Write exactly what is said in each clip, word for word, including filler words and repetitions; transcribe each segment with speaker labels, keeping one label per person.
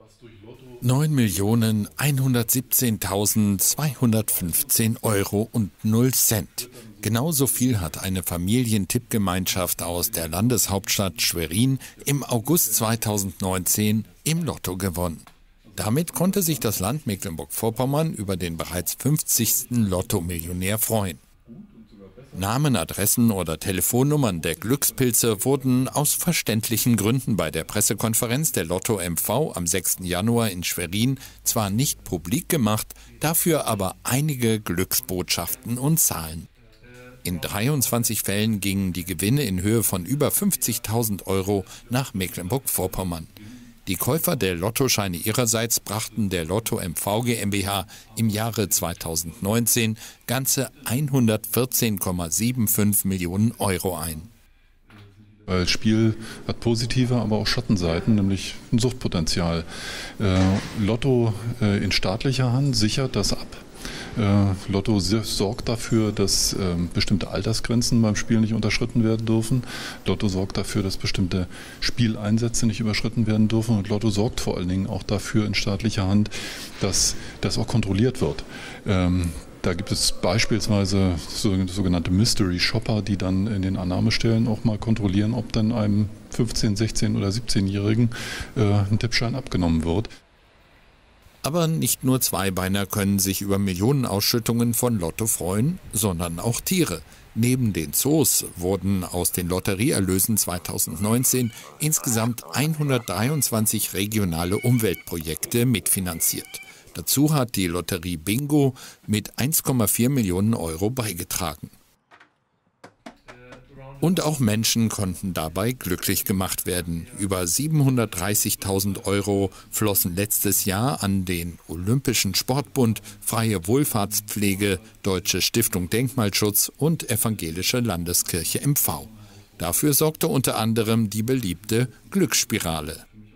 Speaker 1: neun Millionen hundertsiebzehntausendzweihundertfünfzehn Euro und null Cent. Genauso viel hat eine Familientippgemeinschaft aus der Landeshauptstadt Schwerin im August zweitausendneunzehn im Lotto gewonnen. Damit konnte sich das Land Mecklenburg-Vorpommern über den bereits fünfzigsten Lotto-Millionär freuen. Namen, Adressen oder Telefonnummern der Glückspilze wurden aus verständlichen Gründen bei der Pressekonferenz der Lotto M V am sechsten Januar in Schwerin zwar nicht publik gemacht, dafür aber einige Glücksbotschaften und Zahlen. In dreiundzwanzig Fällen gingen die Gewinne in Höhe von über fünfzigtausend Euro nach Mecklenburg-Vorpommern. Die Käufer der Lottoscheine ihrerseits brachten der Lotto M V GmbH im Jahre zweitausendneunzehn ganze hundertvierzehn Komma fünfundsiebzig Millionen Euro ein.
Speaker 2: Das Spiel hat positive, aber auch Schattenseiten, nämlich ein Suchtpotenzial. Äh, Lotto äh, in staatlicher Hand sichert das ab. Äh, Lotto sorgt dafür, dass äh, bestimmte Altersgrenzen beim Spiel nicht unterschritten werden dürfen. Lotto sorgt dafür, dass bestimmte Spieleinsätze nicht überschritten werden dürfen. Und Lotto sorgt vor allen Dingen auch dafür in staatlicher Hand, dass das auch kontrolliert wird. Ähm, Da gibt es beispielsweise sogenannte Mystery Shopper, die dann in den Annahmestellen auch mal kontrollieren, ob dann einem fünfzehn-, sechzehn- oder siebzehnjährigen äh, ein Tippschein abgenommen wird.
Speaker 1: Aber nicht nur Zweibeiner können sich über Millionenausschüttungen von Lotto freuen, sondern auch Tiere. Neben den Zoos wurden aus den Lotterieerlösen zweitausendneunzehn insgesamt hundertdreiundzwanzig regionale Umweltprojekte mitfinanziert. Dazu hat die Lotterie Bingo mit eins Komma vier Millionen Euro beigetragen. Und auch Menschen konnten dabei glücklich gemacht werden. Über siebenhundertdreißigtausend Euro flossen letztes Jahr an den Olympischen Sportbund, Freie Wohlfahrtspflege, Deutsche Stiftung Denkmalschutz und Evangelische Landeskirche M V. Dafür sorgte unter anderem die beliebte Glücksspirale.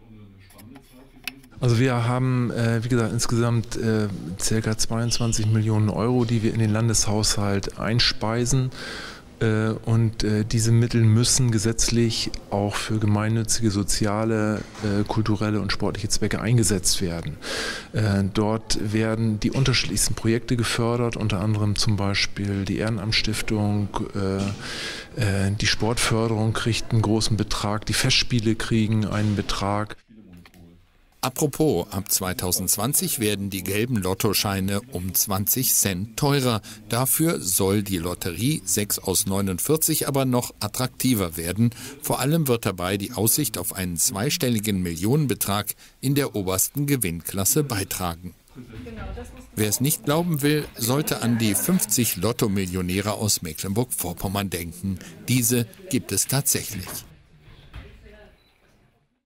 Speaker 3: Also wir haben, äh, wie gesagt, insgesamt äh, ca. zweiundzwanzig Millionen Euro, die wir in den Landeshaushalt einspeisen. Äh, und äh, diese Mittel müssen gesetzlich auch für gemeinnützige, soziale, äh, kulturelle und sportliche Zwecke eingesetzt werden. Äh, dort werden die unterschiedlichsten Projekte gefördert, unter anderem zum Beispiel die Ehrenamtsstiftung, äh, äh, die Sportförderung kriegt einen großen Betrag, die Festspiele kriegen einen Betrag.
Speaker 1: Apropos, ab zweitausendzwanzig werden die gelben Lottoscheine um zwanzig Cent teurer. Dafür soll die Lotterie sechs aus neunundvierzig aber noch attraktiver werden. Vor allem wird dabei die Aussicht auf einen zweistelligen Millionenbetrag in der obersten Gewinnklasse beitragen. Wer es nicht glauben will, sollte an die fünfzig Lotto-Millionäre aus Mecklenburg-Vorpommern denken. Diese gibt es tatsächlich.